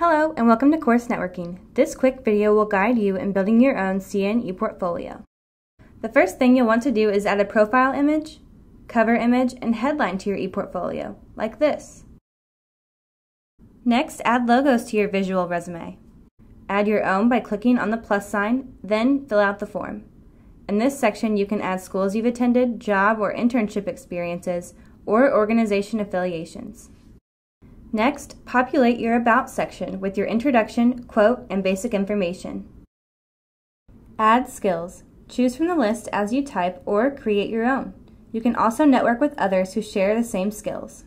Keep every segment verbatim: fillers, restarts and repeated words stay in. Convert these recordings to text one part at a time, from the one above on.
Hello and welcome to Course Networking. This quick video will guide you in building your own C N ePortfolio. The first thing you'll want to do is add a profile image, cover image, and headline to your ePortfolio, like this. Next, add logos to your visual resume. Add your own by clicking on the plus sign, then fill out the form. In this section, you can add schools you've attended, job or internship experiences, or organization affiliations. Next, populate your About section with your introduction, quote, and basic information. Add skills. Choose from the list as you type or create your own. You can also network with others who share the same skills.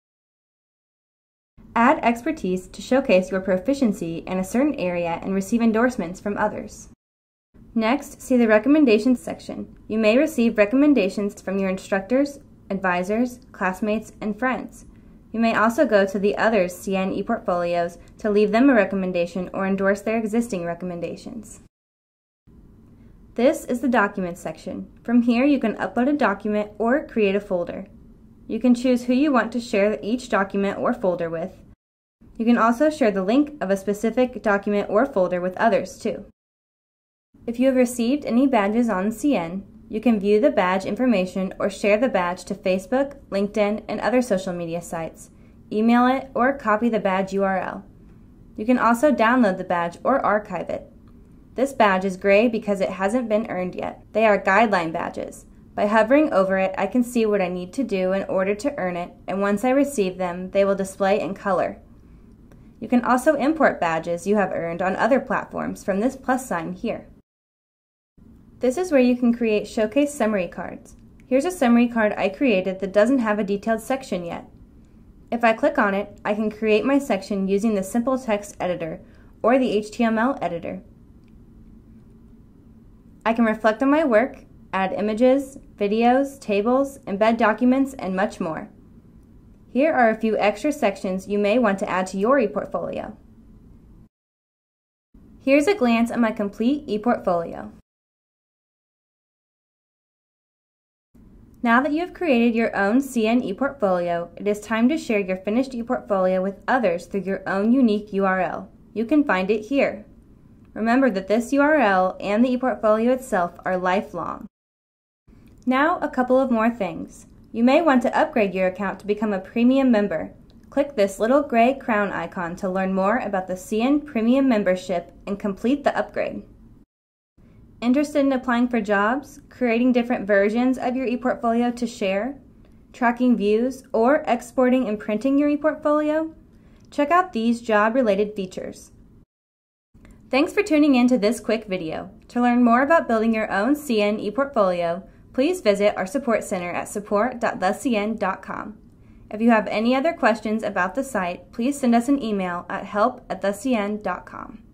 Add expertise to showcase your proficiency in a certain area and receive endorsements from others. Next, see the recommendations section. You may receive recommendations from your instructors, advisors, classmates, and friends. You may also go to the others' C N ePortfolios to leave them a recommendation or endorse their existing recommendations. This is the Documents section. From here, you can upload a document or create a folder. You can choose who you want to share each document or folder with. You can also share the link of a specific document or folder with others too. If you have received any badges on C N, you can view the badge information or share the badge to Facebook, LinkedIn, and other social media sites, email it, or copy the badge U R L. You can also download the badge or archive it. This badge is gray because it hasn't been earned yet. They are guideline badges. By hovering over it, I can see what I need to do in order to earn it, and once I receive them, they will display in color. You can also import badges you have earned on other platforms from this plus sign here. This is where you can create showcase summary cards. Here's a summary card I created that doesn't have a detailed section yet. If I click on it, I can create my section using the simple text editor or the H T M L editor. I can reflect on my work, add images, videos, tables, embed documents, and much more. Here are a few extra sections you may want to add to your ePortfolio. Here's a glance at my complete ePortfolio. Now that you have created your own C N ePortfolio, it is time to share your finished ePortfolio with others through your own unique U R L. You can find it here. Remember that this U R L and the ePortfolio itself are lifelong. Now, a couple of more things. You may want to upgrade your account to become a premium member. Click this little gray crown icon to learn more about the C N Premium membership and complete the upgrade. Interested in applying for jobs, creating different versions of your ePortfolio to share, tracking views, or exporting and printing your ePortfolio? Check out these job-related features. Thanks for tuning in to this quick video. To learn more about building your own C N ePortfolio, please visit our support center at support dot the c n dot com. If you have any other questions about the site, please send us an email at help at the c n dot com.